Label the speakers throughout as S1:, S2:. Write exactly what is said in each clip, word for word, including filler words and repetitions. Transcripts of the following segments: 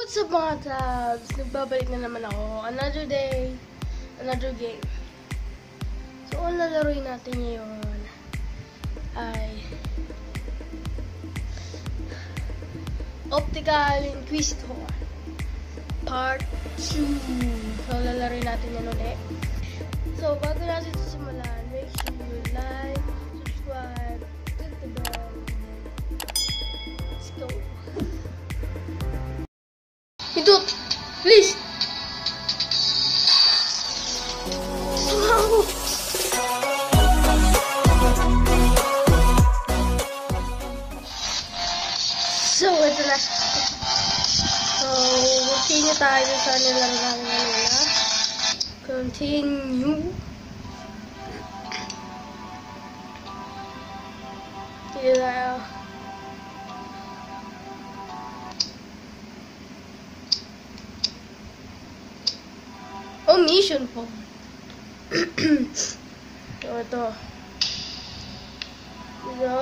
S1: What's up mga tabs? Nagbabalik na naman ako. Another day, another game. So, ang lalaroin natin ngayon ay Optical Inquisitor Part two. So, lalaroin natin yan ulit. So, bago natin simulan, make sure you like, subscribe, click the bell. Let's go. Ito, please. Wow. So, ito na. So, continue tayo sa nilaro namin kanina. Continue. Continue tayo. Oh, mission po. So, ito. Go.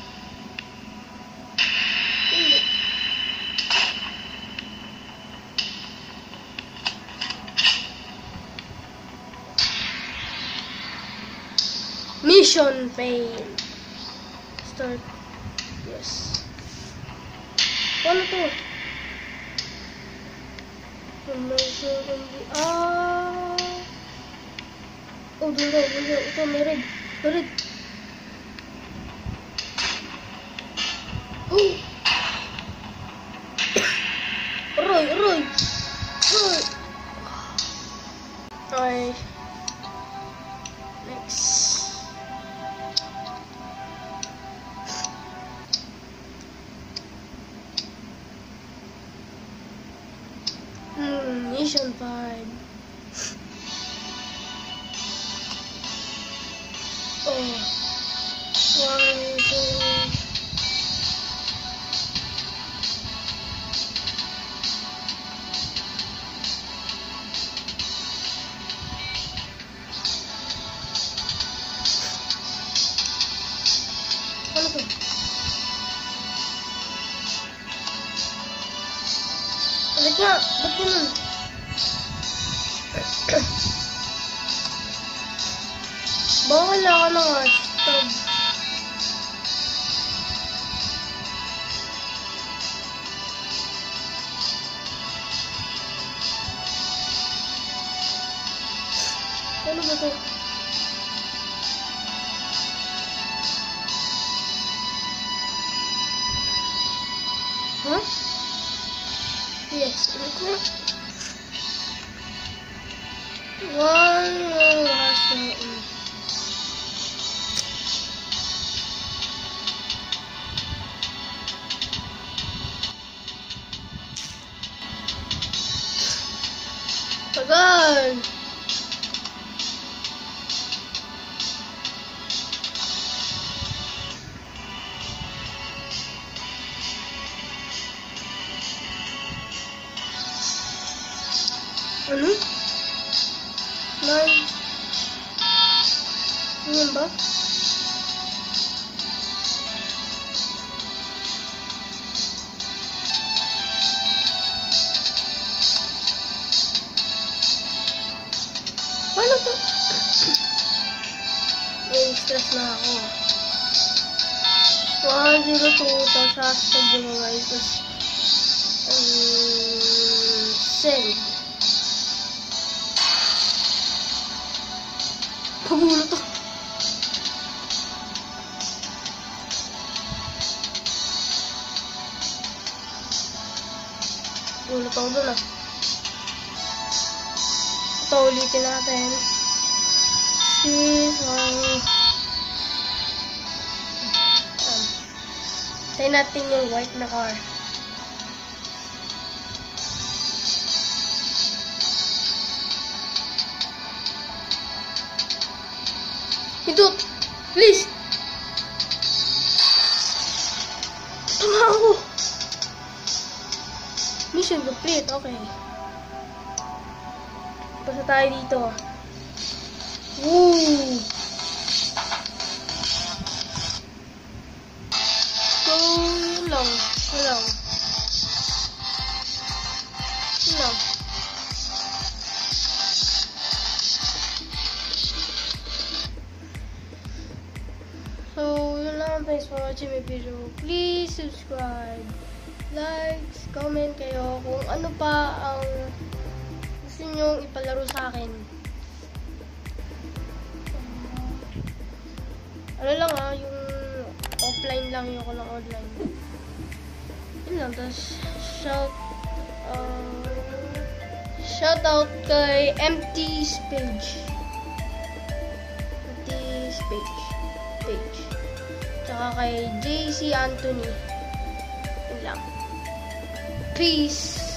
S1: Mission fail. Start. Yes. Ano to? Ah. Oh, doon daw, doon daw. Ito, may red. May red. Oh! Aroy, aroy! Aroy! Okay. Next. Hmm, mission five. Oh, one, two. Ano to? Balik nga, ba't ganun? Bawal ako ng hashtag. Ano ba ito? Huh? Yes, ulit na. One, hashtag. Tagal! Ano? Nine. Ano ba? Paano to? May stress na ako. one zero two, tapos hashtag yung mga guys. Um, send. Pagulo to. Pagulo to ako dun ah. Ito, ulitin natin. six, one. Um, tayo natin yung white na car. Ito, please. Tama ako. Mission complete, okay. Pasa tayo dito. Woo! So, yun lang. Yun lang. for watching my video. Please subscribe, likes, comment kayo kung ano pa ang gusto nyo ipalaro sa akin. Ano lang ha, yung offline lang, yung ko lang online. Yun lang, tapos shout, uh, shout out kay M T's page. M T's page. Page. Tsaka kay J C Anthony. Yun lang. Peace!